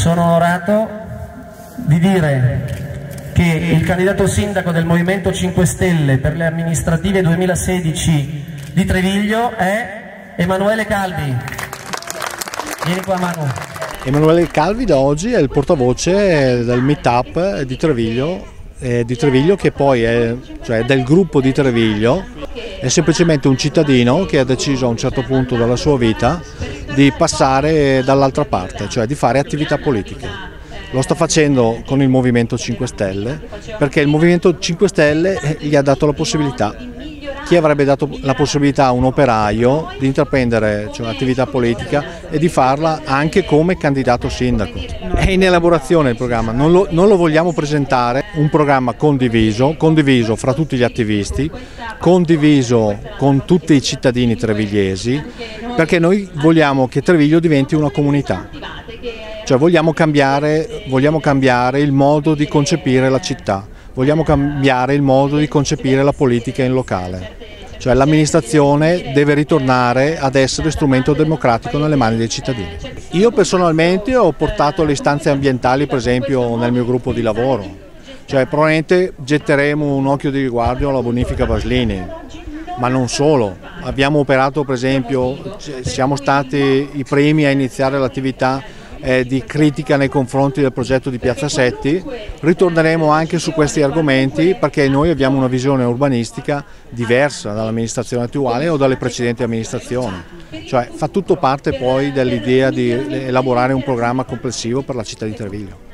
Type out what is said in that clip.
sono onorato di dire che il candidato sindaco del Movimento 5 Stelle per le amministrative 2016 di Treviglio è Emanuele Calvi. Vieni qua, Manu. Emanuele Calvi da oggi è il portavoce del meetup di Treviglio, che poi è, cioè del gruppo di Treviglio, è semplicemente un cittadino che ha deciso a un certo punto della sua vita di passare dall'altra parte, cioè di fare attività politiche. Lo sta facendo con il Movimento 5 Stelle perché il Movimento 5 Stelle gli ha dato la possibilità. Chi avrebbe dato la possibilità a un operaio di intraprendere attività politica e di farla anche come candidato sindaco? È in elaborazione il programma, non lo vogliamo presentare, un programma condiviso fra tutti gli attivisti, condiviso con tutti i cittadini trevigliesi, perché noi vogliamo che Treviglio diventi una comunità. Cioè vogliamo cambiare il modo di concepire la città, vogliamo cambiare il modo di concepire la politica in locale. Cioè l'amministrazione deve ritornare ad essere strumento democratico nelle mani dei cittadini. Io personalmente ho portato le istanze ambientali per esempio nel mio gruppo di lavoro, cioè probabilmente getteremo un occhio di riguardo alla bonifica Baslini, ma non solo. Abbiamo operato per esempio, siamo stati i primi a iniziare l'attività di critica nei confronti del progetto di Piazza Setti. Ritorneremo anche su questi argomenti perché noi abbiamo una visione urbanistica diversa dall'amministrazione attuale o dalle precedenti amministrazioni, cioè fa tutto parte poi dell'idea di elaborare un programma complessivo per la città di Treviglio.